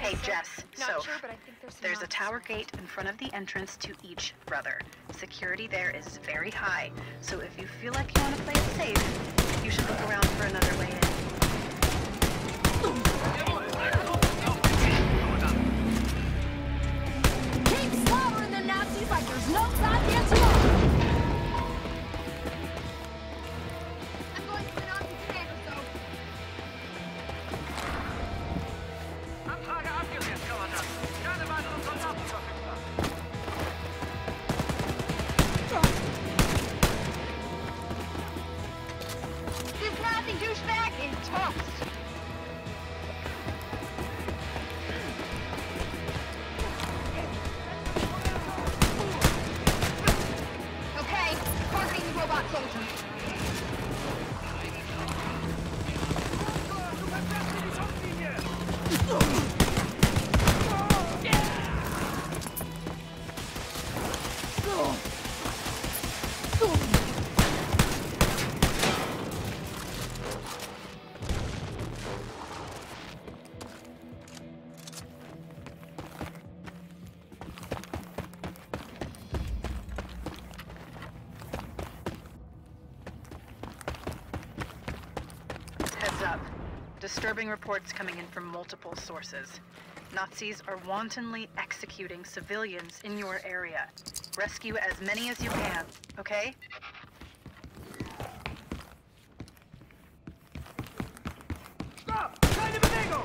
Hey, Jess, so Sure, but I think there's a tower gate in front of the entrance to each brother. Security there is very high, so if you feel like you want to play it safe, you should look around for another way in. Keep slaughtering the Nazis like there's no goddamn tomorrow! I'm going to the Nazi commando zone. Anfrage abgelehnt, Kommandant. Keine weiteren Soldaten verfügbar. This Nazi douchebag is toast! Okay, targeting the robot soldier. Heads up. Disturbing reports coming in from multiple sources. Nazis are wantonly executing civilians in your area. Rescue as many as you can, okay? Stop! Keine Bewegung!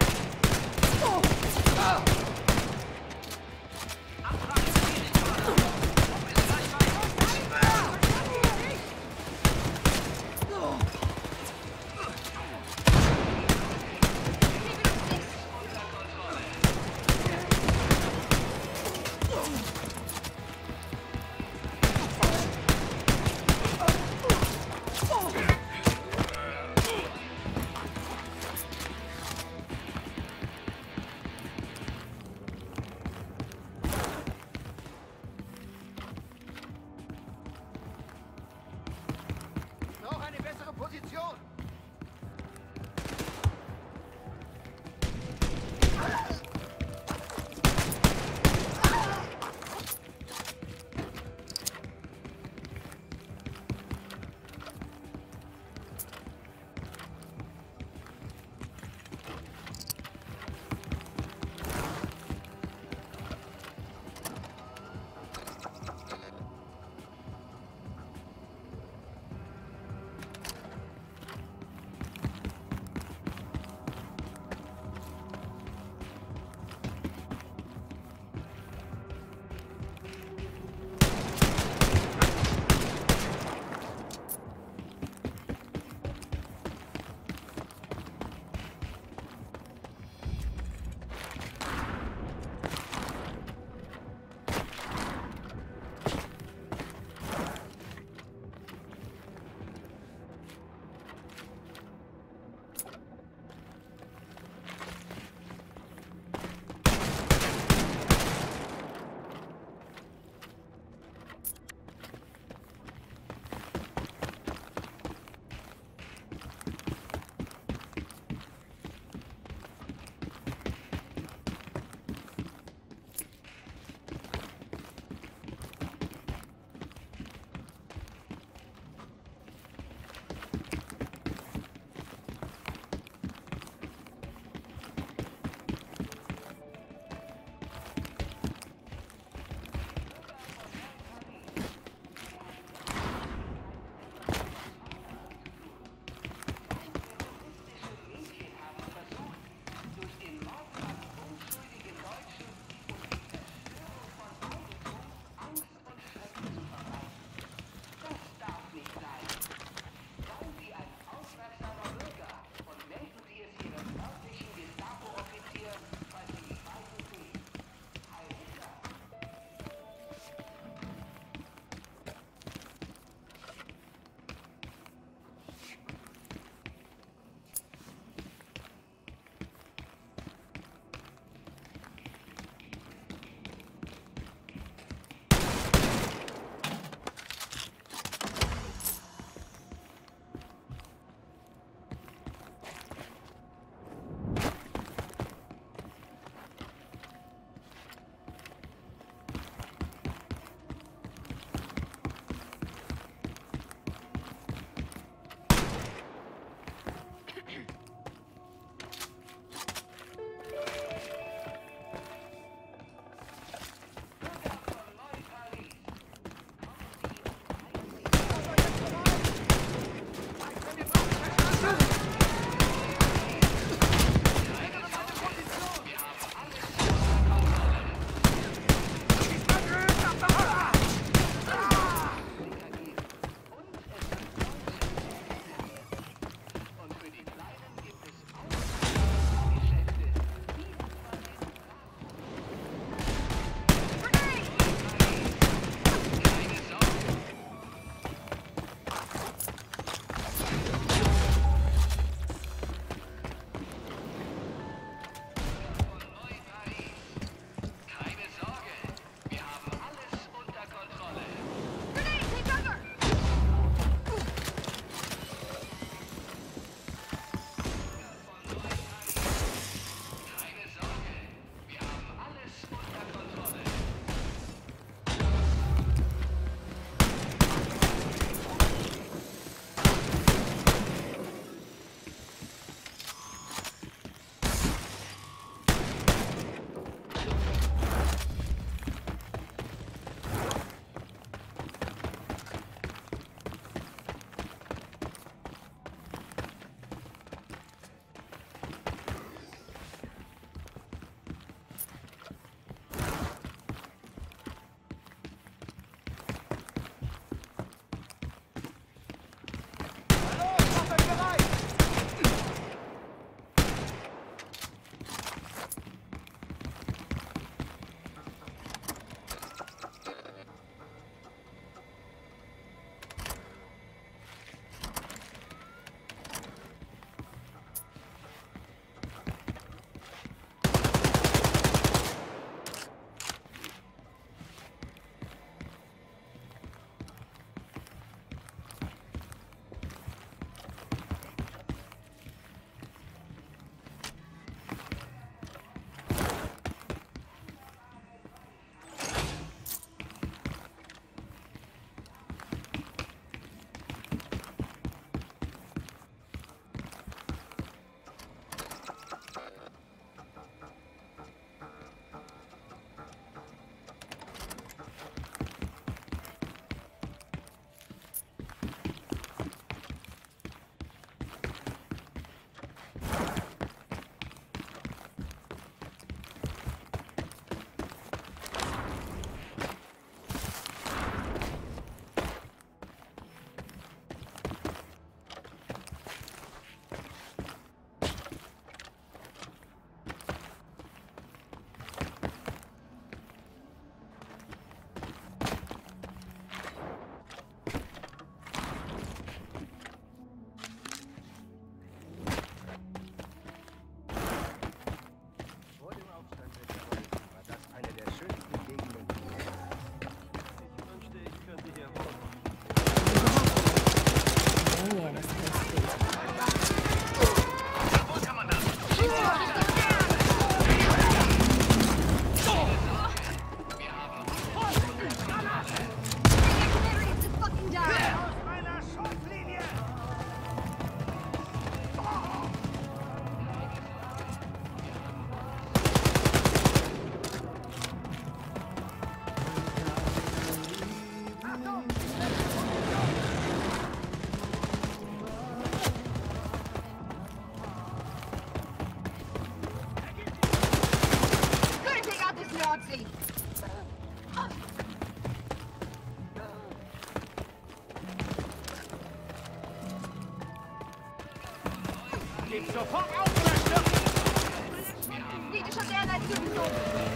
Sofort auf oder stirb! Kritischer derartige Vision.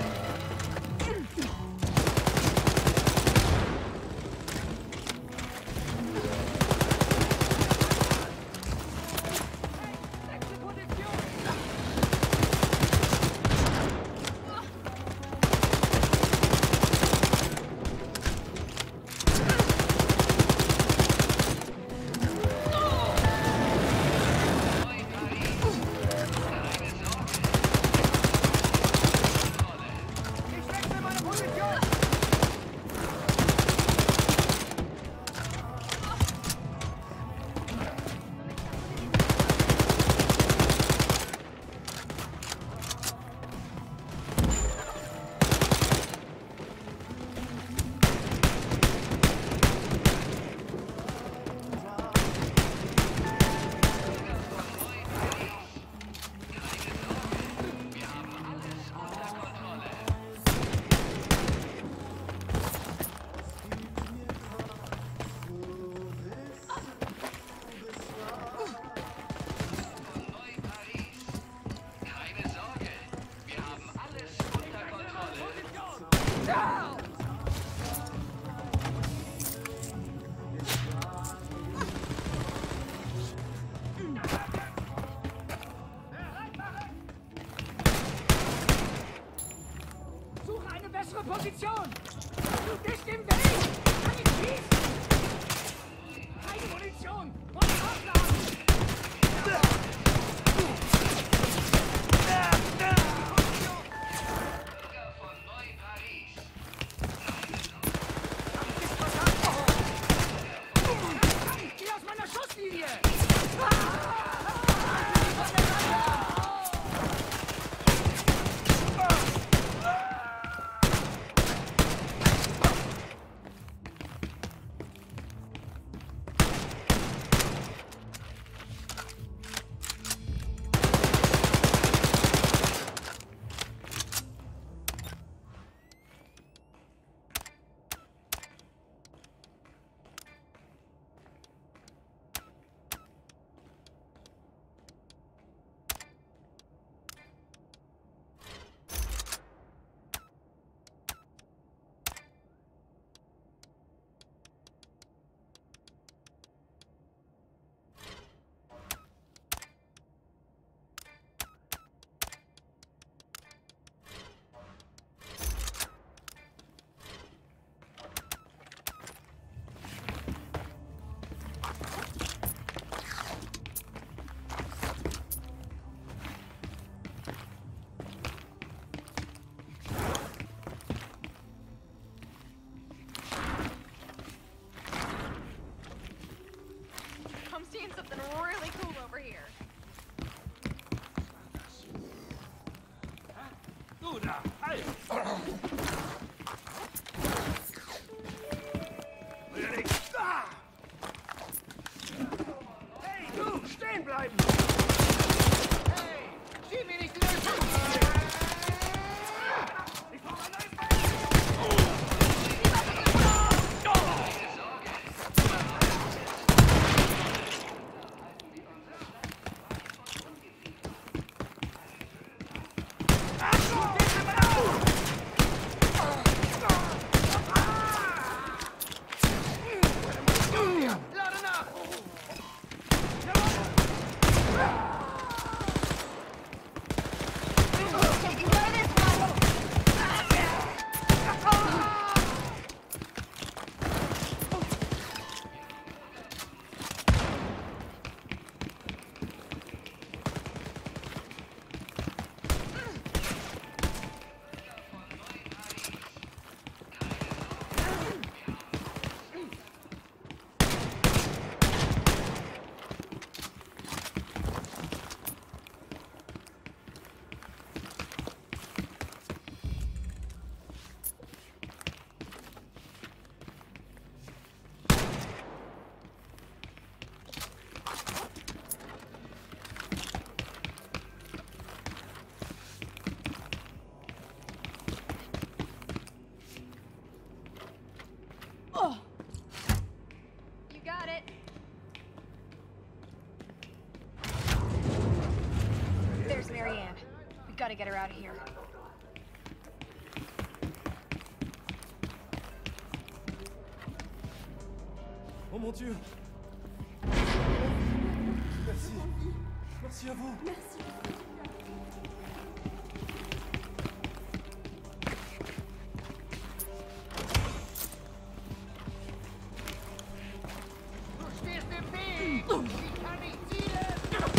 Position! Du bist im Weg! Kann ich schießen? Keine Munition! Und aufladen! Von Neu-Paris. Geh aus meiner Schusslinie! Something really cool over here. Du da! Halt! Hey, du! Stehen bleiben! Hey! Schieb mir nicht in den Fuß! Ich brauche ein neues Bein! out of here. Oh mon Dieu! Merci. Merci à vous. Merci. Du stehst im Weg! Ich kann nicht zielen!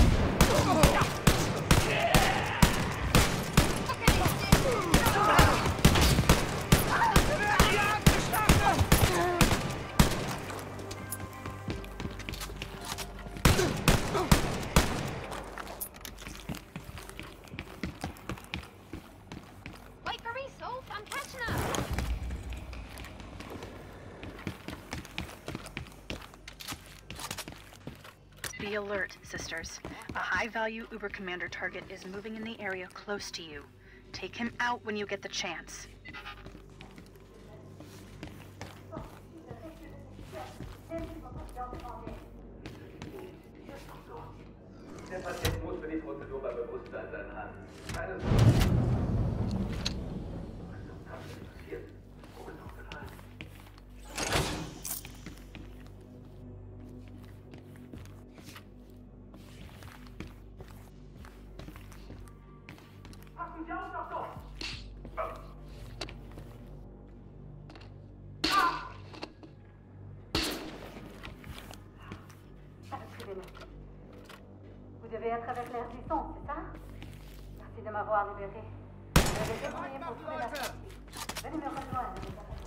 Wait for me, Soph. I'm catching up. Be alert, sisters. A high-value Uber Commander target is moving in the area close to you. Take him out when you get the chance. Der Patient muss für die Prozedur bei Bewusstsein sein haben. Keine Sorge. Was ist passiert? Wo ist noch gefallen? Passen Sie auf, Doktor! Vous devez être avec l'air du son, c'est ça? Merci de m'avoir libéré. Je vais débrouiller pour trouver la sortie. Venez me rejoindre.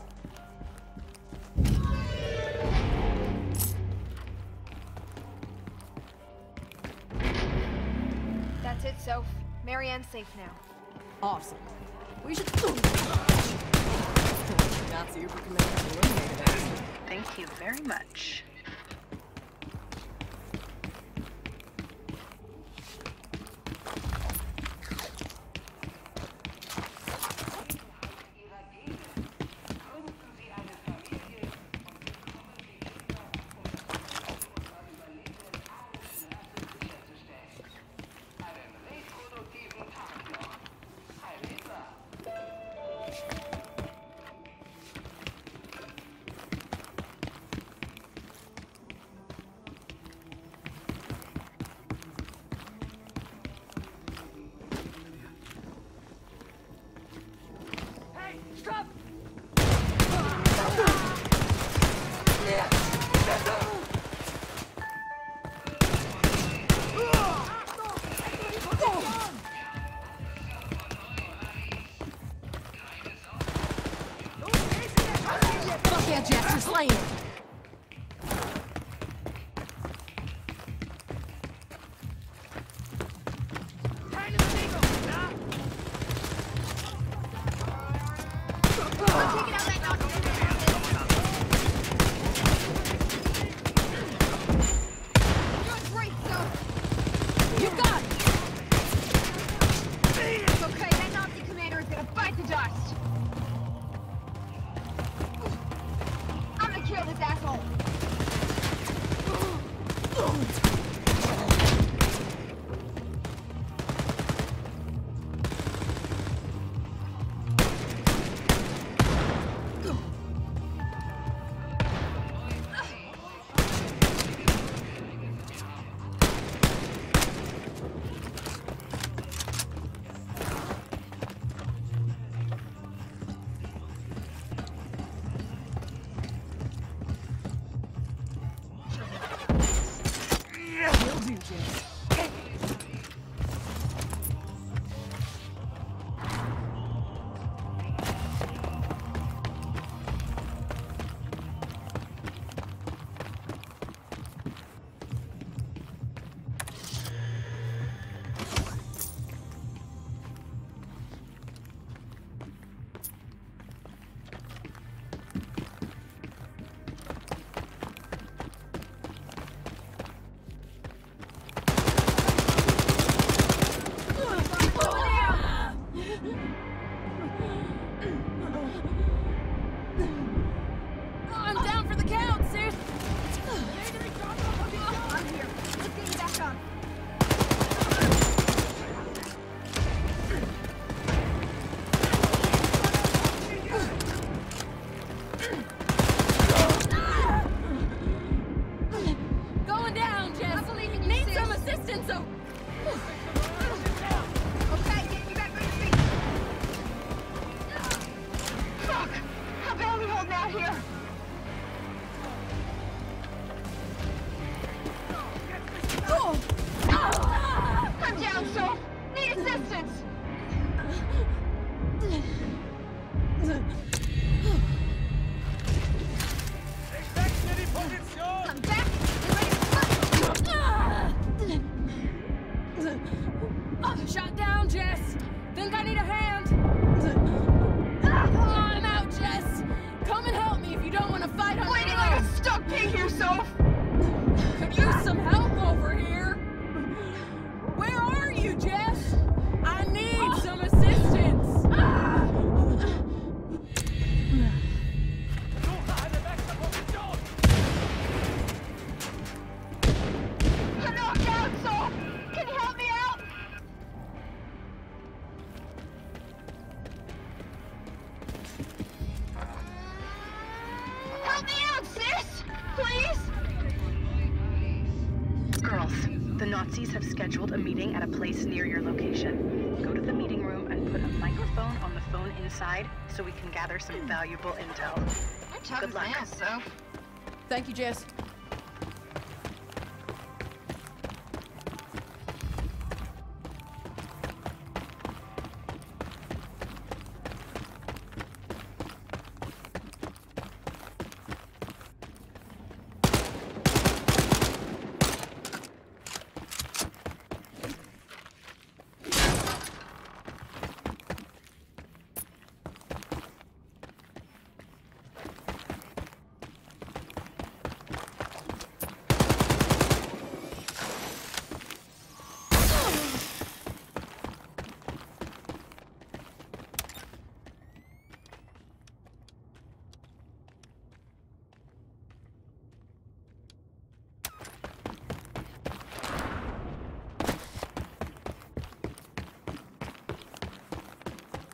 That's it, Soph. Marianne's safe now. Awesome. We should. Nazi Uber Commander eliminated us. Thank you very much. Hey, stop! Fuck yeah, Jess, you're slaying it. Keine Bewegung, ja? I'm taking out that doctor. You're great, Soph. You got it. It's okay. That Nazi commander is gonna bite the dust. I'm gonna kill this asshole. Will do, Jess. I'm down for the count, sis. I'm here. Let's get you back on. here, Soph! Could use some help over here! Where are you, Jess? I need some assistance! I'm knocked out, Soph! Can you help me out? Help me out, sis! Please? Girls, the Nazis have scheduled a meeting at a place near your location. Go to the meeting room and put a microphone on the phone inside so we can gather some valuable intel. Good luck. Thank you, Jess.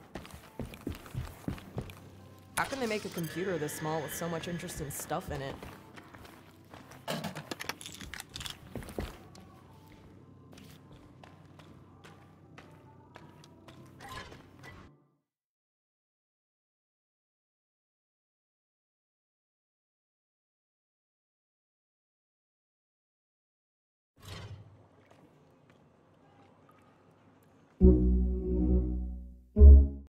How can they make a computer this small with so much interesting stuff in it?